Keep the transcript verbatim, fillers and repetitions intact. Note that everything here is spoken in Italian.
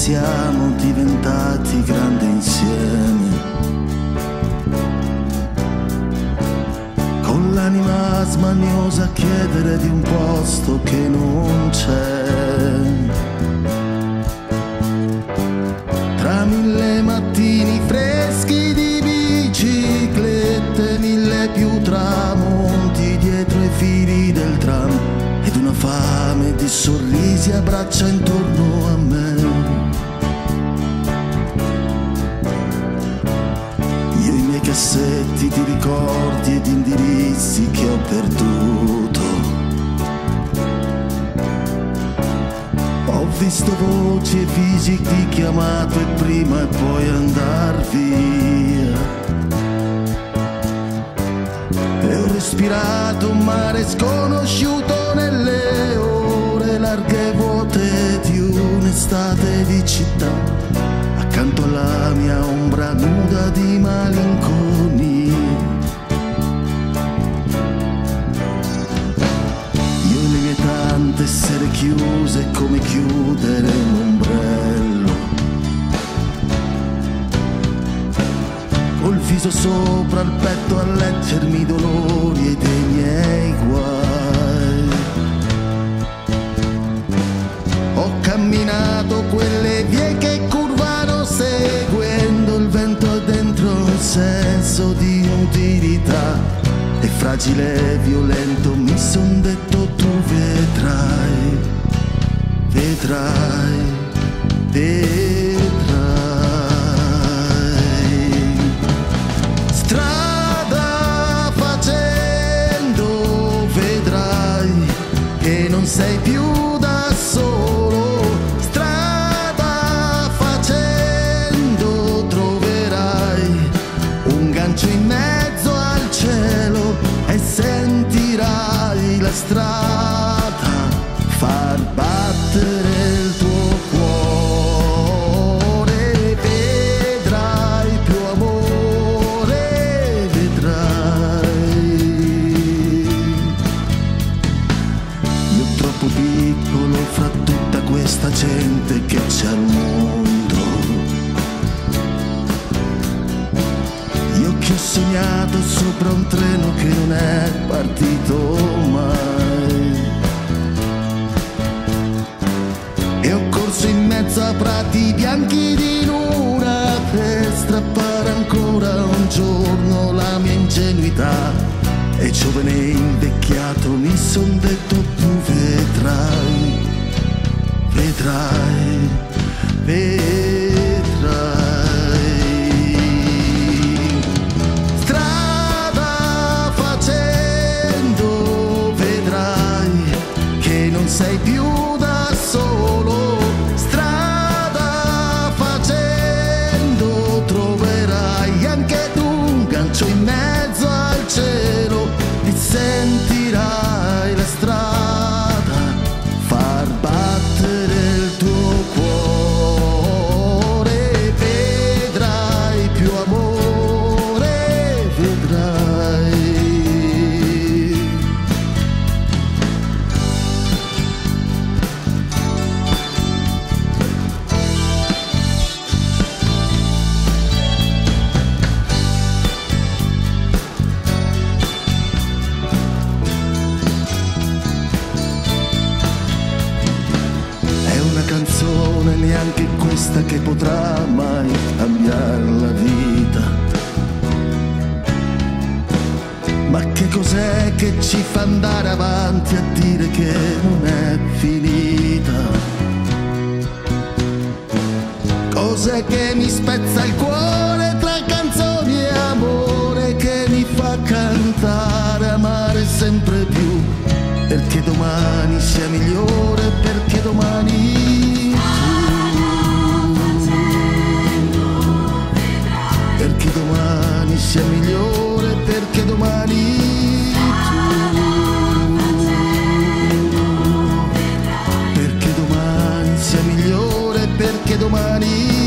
siamo diventati grandi insieme, con l'anima smaniosa a chiedere di un posto che non c'è. Tra mille mattini freschi di biciclette, mille più tramonti dietro i fili del tram, ed una fame di sorrisi abbraccia intorno a me. Io i miei cassetti di ricordi ed indirizzi che ho perduto, ho visto voci e visi di chiamato e prima e poi andar via, e ho respirato un mare sconosciuto nelle ore larghe e vuote di un'estate di città, accanto alla mia ombra nuda di malinconia. Io e le mie tante sere chiuse, come chiudere un ombrello, col viso sopra il petto a leggermi i dolori e dei miei guai. Ho camminato quelle vie che curvano seguendo il vento dentro un senso di inutilità, e fragile e violento mi son detto tu vedrai, vedrai, vedrai. Strada facendo vedrai che non sei più da solo, strada facendo troverai un gancio in mezzo al cielo e sentirai la strada far battere il tuo cuore, vedrai più amore, vedrai. Io troppo piccolo fra tutta questa gente che c'è al mondo, io che ho sognato sopra un treno che non è partito mai, e ho corso in mezzo a prati bianchi di luna per strappare ancora un giorno la mia ingenuità, e giovane e invecchiato mi son detto tu vedrai, vedrai, vedrai. Strada facendo vedrai che non sei più da solo, strada facendo troverai anche tu un gancio in mezzo al cielo e sentirai la strada far battere il tuo cuore, vedrai più amore, vedrai. È una canzone, neanche questa, che potrà mai cambiare la vita, ma che cos'è che ci fa andare avanti a dire che non è finita? Cos'è che mi spezza il cuore tra canzoni e amore, che mi fa cantare, amare sempre più, perché domani sia migliore, perché domani tu, perché domani sia migliore, perché domani tu, perché domani sia migliore, perché domani